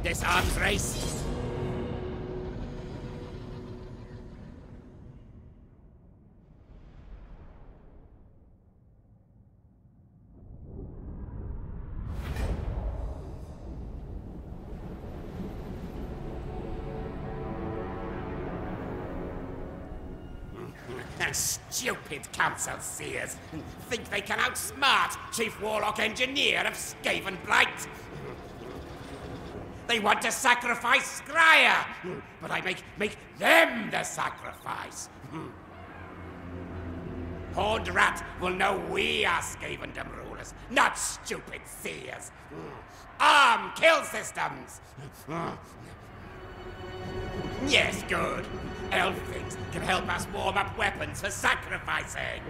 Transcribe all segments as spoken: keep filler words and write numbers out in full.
this arms race? Stupid council seers think they can outsmart Chief Warlock Engineer of Skaven Blight. They want to sacrifice Skryre, but I make make them the sacrifice. Horned Rat will know we are Skavendom rulers, not stupid seers. Arm kill systems. Yes, good. Elf things can help us warm up weapons for sacrificing.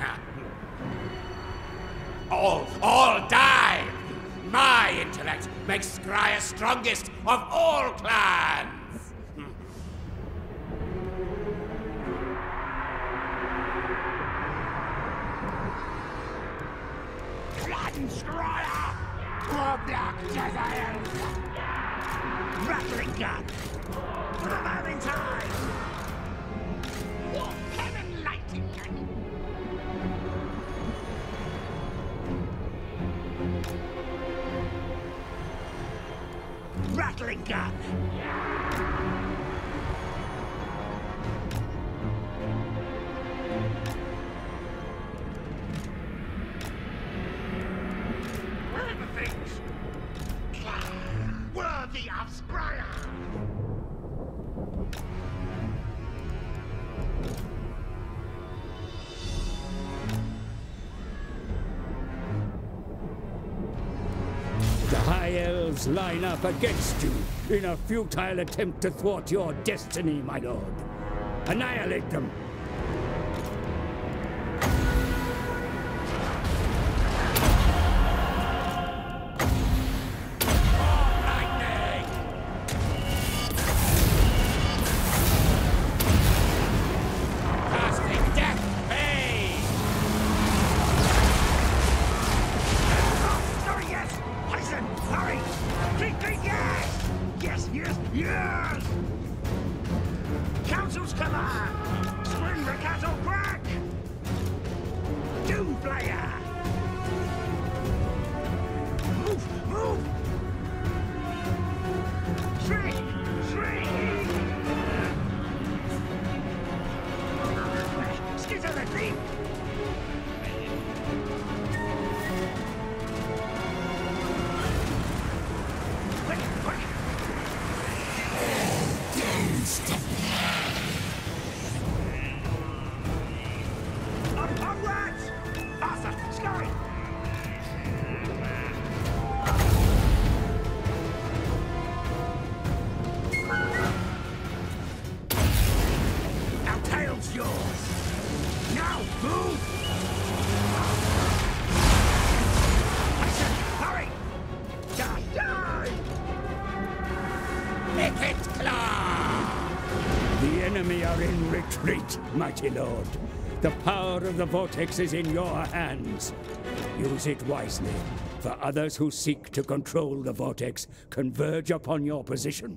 All, all die! My intellect makes Skryre strongest of all clans! Blood Skryre! More black Jezzael! Rattling gun! Removing time! Cannon lighting cannon! Rattling gun! Where are the things? Worthy of Skryre! The High Elves line up against you in a futile attempt to thwart your destiny, my lord. Annihilate them! Mighty Lord, the power of the Vortex is in your hands. Use it wisely, for others who seek to control the Vortex converge upon your position.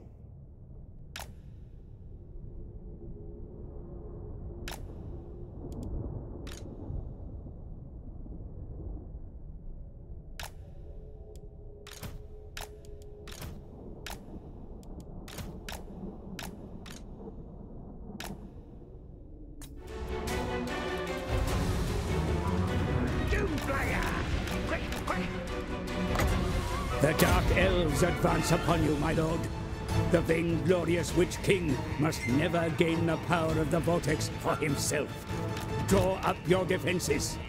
The Dark Elves advance upon you, my lord. The vainglorious Witch King must never gain the power of the Vortex for himself. Draw up your defenses.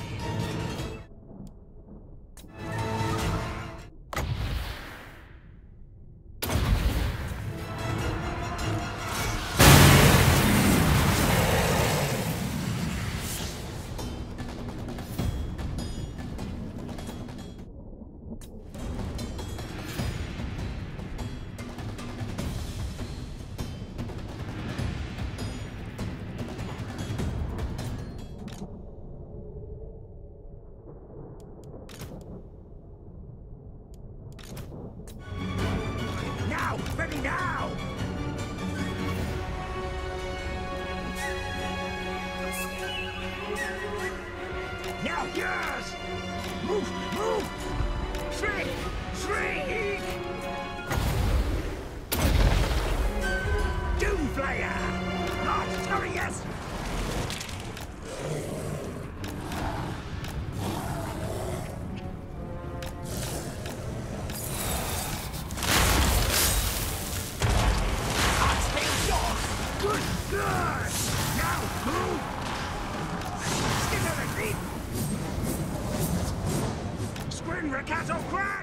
Spring Rickato crack!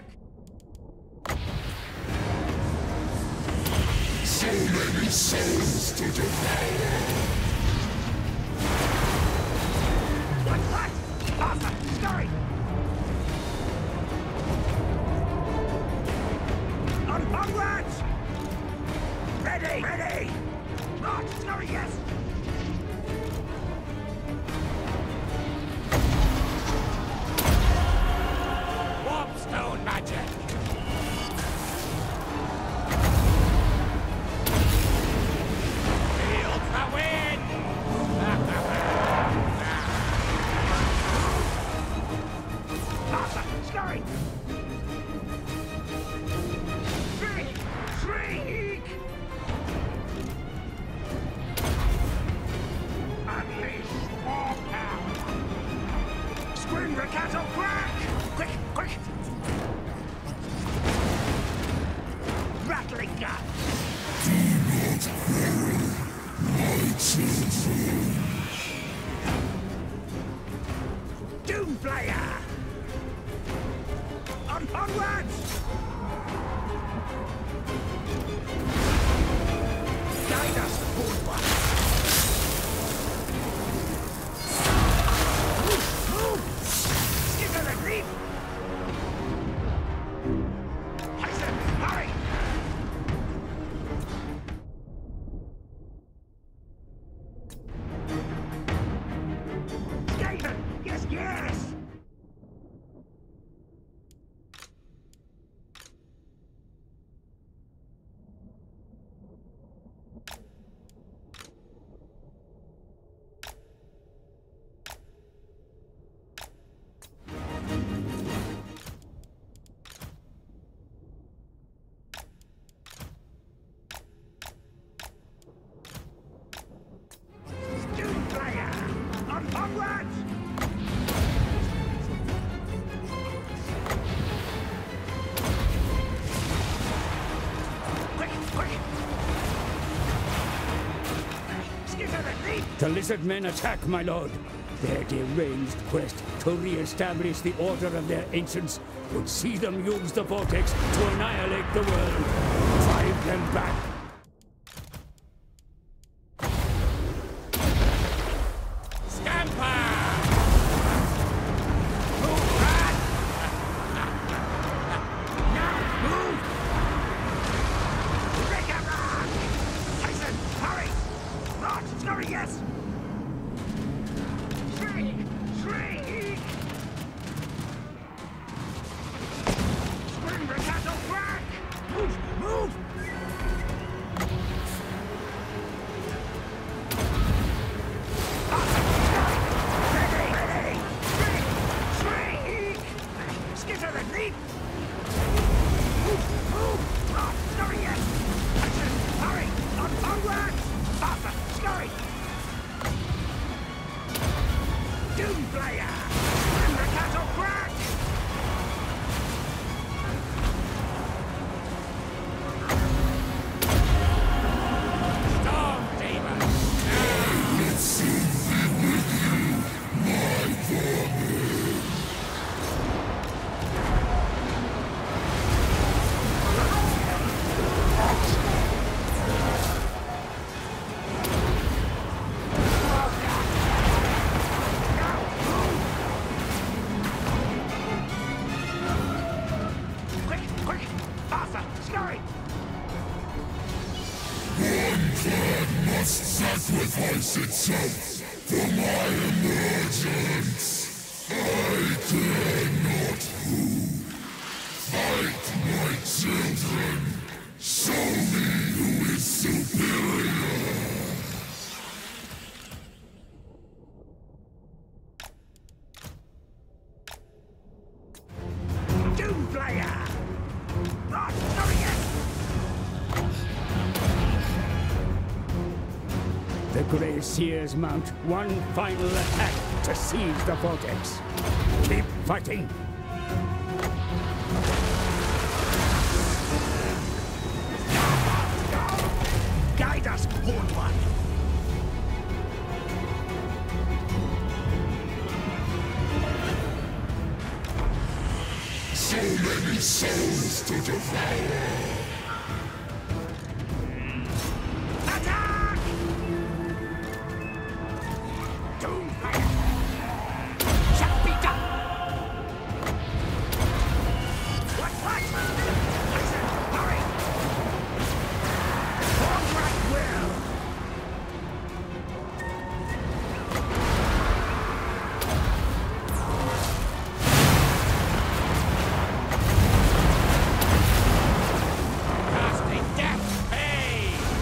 So many souls to devour! What, what? Arthur, scurry! On, onwards! Ready, ready! March, scurry, yes! Warpstone magic! Feel the wind! Arthur, scurry! Shriek! Shriek! Unleash more power! Scream Rickato crack! Quick, quick! Rattling gun! Do not worry, my children. Doomflayer! On, onwards! Guide us, Bold One! Move, move! Skipper and leap! Hasten, hurry! Skaven! Yes, yes! Doomflayer! On, onwards! Quick, quick! Skipper and leap! The lizard men attack, my lord. Their deranged quest to re-establish the order of their ancients would see them use the vortex to annihilate the world. Drive them back. Scamper! Move, rat! Now, move! Rickarock! Tyson, hurry! March, scurry, yes! Shriek! Shriek! Spring Rickato crack! Move, move! Ready, ready! Shriek! Shriek! Skitter and leap! Move, move! March, scurry, yes! Tyson, hurry! On, onwards! Arthur, scurry! Doomflayer! Spring Rickato crack! Storm Demon! Let sin be with you, my vermin. Quick, quick! Arthur, scurry! One clan must sacrifice itself for my emergence. I care not who. Fight, my children. Show me who is superior. Doomflayer! March, scurry, yes! The Grey Seers mount one final attack to seize the vortex. Keep fighting. Guide us, Bold One! So many souls to devour. Attack! Doomfire! Shall be done! What, what? Listen, hurry! All right, Will! Casting death pay!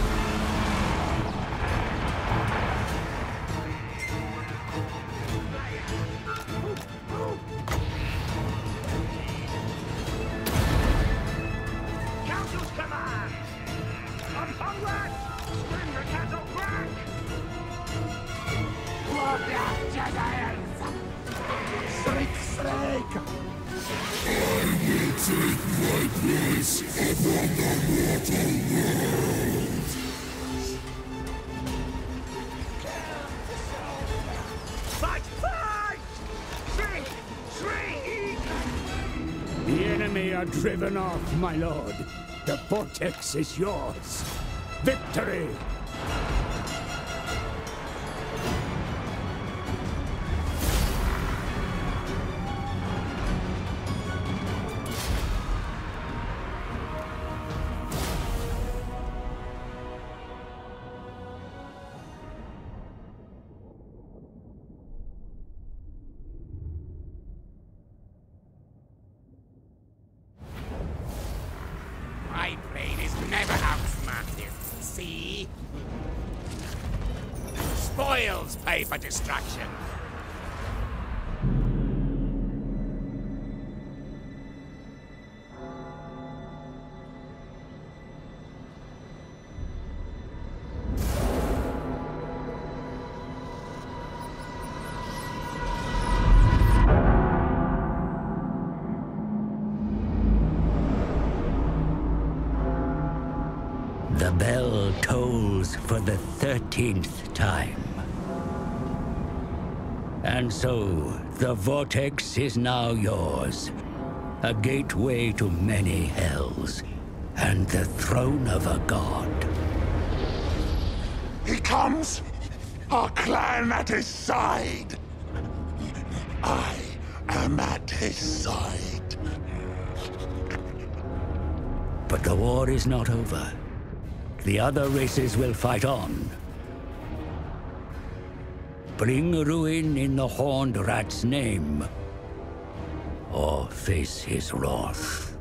Council's command! Upon Spring the cattle back! What after the Shriek, shriek! I will take my place upon the mortal world. Fight, fight! Shriek, shriek! The enemy are driven off, my lord. The vortex is yours. Victory! My brain is never outsmarted. See? Spoils pay for destruction. The bell tolls for the thirteenth time. And so, the vortex is now yours. A gateway to many hells, and the throne of a god. He comes! Our clan at his side! I am at his side. But the war is not over. The other races will fight on. Bring ruin in the Horned Rat's name, or face his wrath.